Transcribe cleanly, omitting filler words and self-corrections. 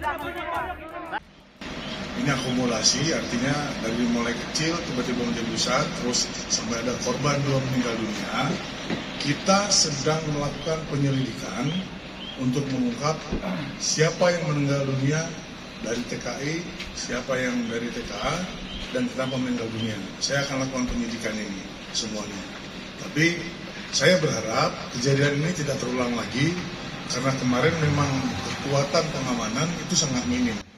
Ini akumulasi, artinya dari mulai kecil tiba-tiba menjadi besar, terus sampai ada korban 2 meninggal dunia. Kita sedang melakukan penyelidikan untuk mengungkap siapa yang meninggal dunia dari TKI, siapa yang dari TKA, dan kenapa meninggal dunia. Saya akan lakukan penyidikan ini semuanya. Tapi saya berharap kejadian ini tidak terulang lagi, karena kemarin memang kekuatan pengamanan itu sangat minim.